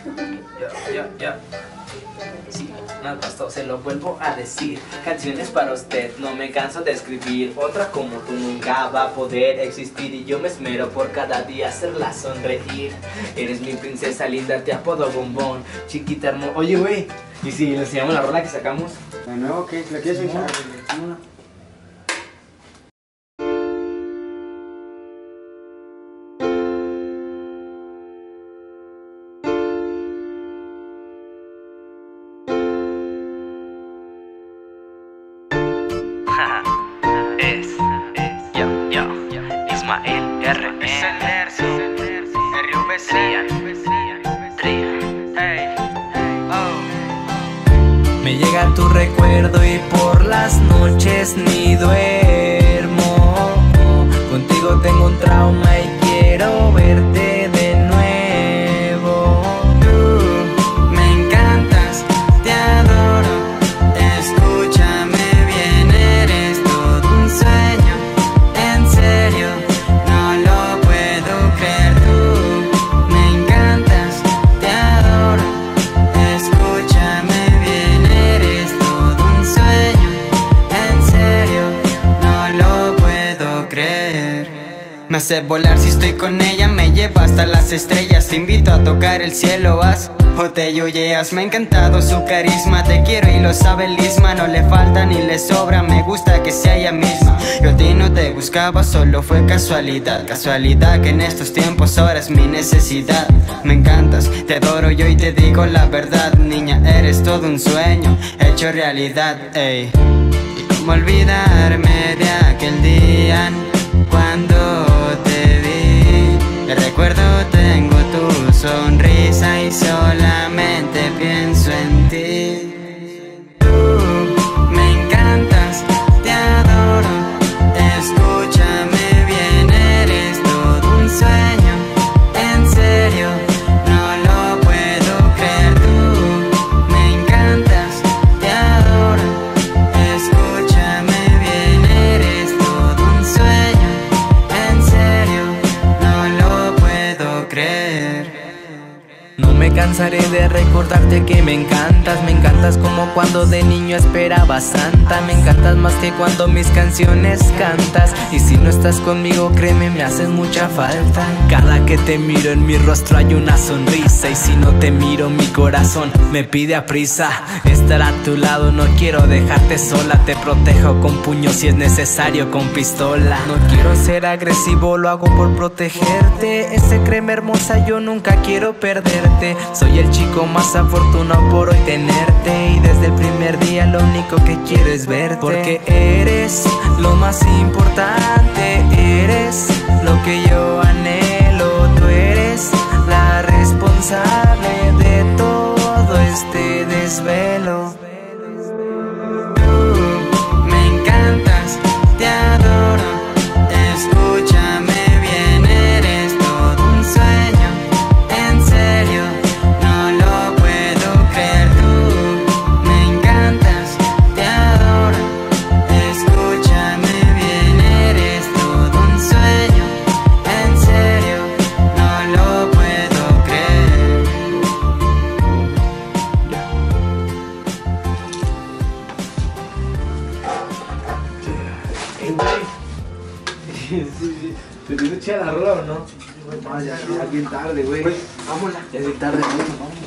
Ya. Sí, no pasó, se lo vuelvo a decir. Canciones para usted, no me canso de escribir. Otra como tú nunca va a poder existir. Y yo me esmero por cada día hacerla sonreír. Eres mi princesa linda, te apodo bombón. Chiquita hermosa. Oye, güey, ¿y si le enseñamos la rola que sacamos? ¿De nuevo qué? ¿La quieres enseñar? Ismael R. Es el Nerso, Me llega tu recuerdo y por las noches ni duermo. Contigo tengo un trauma y quiero verte de nuevo. Tú me encantas, te adoro. Escúchame bien, eres todo un sueño. En serio, no lo puedo creer. Tú me encantas, te adoro. Escúchame bien, eres todo un sueño. En serio, no lo puedo creer. Me hace volar si estoy con ella, me lleva hasta las estrellas. Te invito a tocar el cielo, vas o te yuyeas. Me ha encantado su carisma, te quiero y lo sabe Lisma. No le falta ni le sobra, me gusta que sea ella misma. Yo a ti no te buscaba, solo fue casualidad. Casualidad que en estos tiempos ahora es mi necesidad. Me encantas, te adoro yo y te digo la verdad. Niña, eres todo un sueño hecho realidad, ey. Y cómo olvidarme de aquel día cuando te vi. De recuerdo tengo tu sonrisa y solamente pienso en ti. Tú me encantas, te adoro. Escúchame bien, eres todo un sueño. En serio, no lo puedo creer. Tú me encantas, te adoro. Escúchame bien, eres todo un sueño. En serio, no lo puedo creer. No me cansaré de recordarte que me encantas como cuando de niño esperaba Santa. Me encantas más que cuando mis canciones cantas. Y si no estás conmigo, créeme, me haces mucha falta. Cada que te miro en mi rostro hay una sonrisa. Y si no te miro, mi corazón me pide aprisa estar a tu lado, no quiero dejarte sola. Te protejo con puños si es necesario, con pistola. No quiero ser agresivo, lo hago por protegerte. Ese créeme hermosa, yo nunca quiero perderte. Soy el chico más afortunado por hoy tenerte. Y desde el primer día lo único que quiero es verte. Porque eres lo más importante, eres lo que yo anhelo. Tú eres la responsable de todo este desvelo. Tú me encantas, te adoro. Escúchame bien, eres todo un sueño. En serio, no lo puedo creer. Tú me encantas, te adoro. Escúchame bien, eres todo un sueño. En serio, no lo puedo creer. Sí. ¿Te tienes chida la rola o no? Ya es bien tarde, güey. Vámonos. Ya es bien tarde, güey.